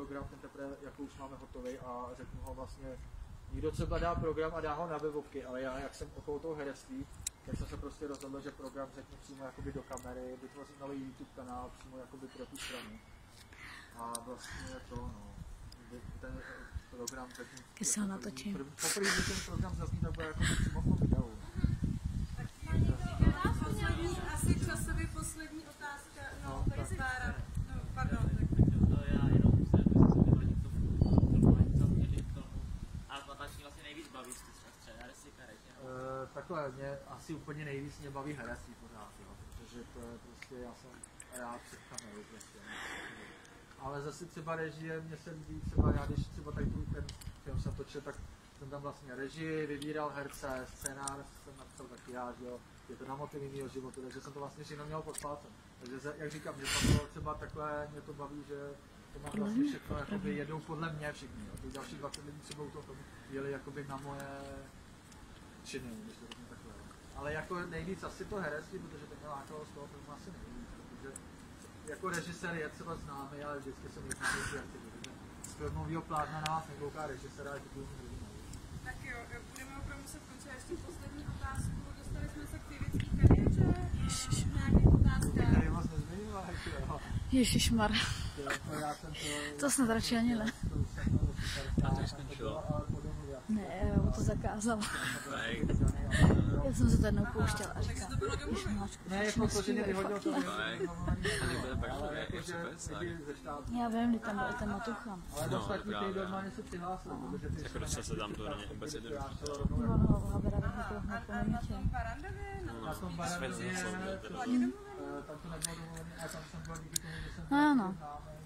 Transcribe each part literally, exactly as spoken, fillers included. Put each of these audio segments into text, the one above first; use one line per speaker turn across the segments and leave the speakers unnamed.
program, ten teprve jako už máme hotový a řeknu ho vlastně, někdo třeba dá program a dá ho na webovky, ale já, jak jsem okolo toho herectví, tak jsem se prostě rozhodl, že program řeknu přímo jakoby do kamery, vytvořím nový YouTube kanál přímo jakoby pro tu stranu. A vlastně to, no, ten program řeknu...
Když se ho natočí.
Poprvé, když ten program zazní, tak bude jako přímo v tom videu.
Tak má někdo poslední, asi časově poslední otázka, no, no Vára, no, pardon. Tak.
To já jenom se vyhodit to filmování, co měli k tomu. A natáčení vlastně nejvíc baví z těch herectví karet.
Uh, takhle, mě asi úplně nejvíc mě baví herectví pořád, jo, protože to je prostě, já jsem rád před kamerou prostě. Ale zase třeba režie, mě se líbí třeba, já když třeba tady ten film jsem točil, tak jsem tam vlastně režii, vybíral herce, scénář jsem napsal taky já, že jo, je to na motivy mýho života, takže jsem to vlastně všechno měl pod palcem. Takže jak říkám, že tam bylo třeba takhle, mě to baví, že to mám vlastně všechno, jakoby jedou podle mě všichni, jo. Těch dalších dvacet lidí třeba u toho tomu jeli jakoby na moje činy, když to řeknu takhle. Ale jako nejvíc asi to herectví, protože to mě lákalo z toho filmu asi nejvíc, protože jako režisér je třeba známý, ale vždycky jsem neznámý herci, protože z filmového plátna na vás nekouká režisér, ale to
tak jo, budeme opravdu muset končit ještě poslední otázku. Dostali jsme se k pěvecké kariéře. Nějaké otázka?
Tady moc nezmiňová, jo.
Ježišmar. To snad radši ani ne. Ne, já mu to zakázala. Já jsem se to jednou pouštěla a říkám,
ne, jako to, že mě vyhodil to
já vím, kdy tam byl ten Matucha.
ale ostatní ty normálně se přihlásil, protože ty
jako dostal se tam to není vůbec jednoduché.
On ho Habera vyhodil na paměti.
na tom Barandově, tam to nebylo dovolené a tam jsem byl díky tomu, že jsem
ano.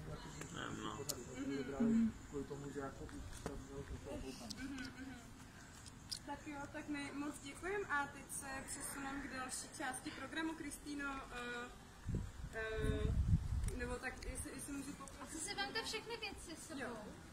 kvůli tomu, že jako už jsem byl koukám.
Tak jo, tak my moc děkujeme a teď se přesuneme k další části programu. Kristýno, uh, uh, nebo tak, jestli, jestli můžu poprosit.
Si vemte všechny věci s sebou. Jo.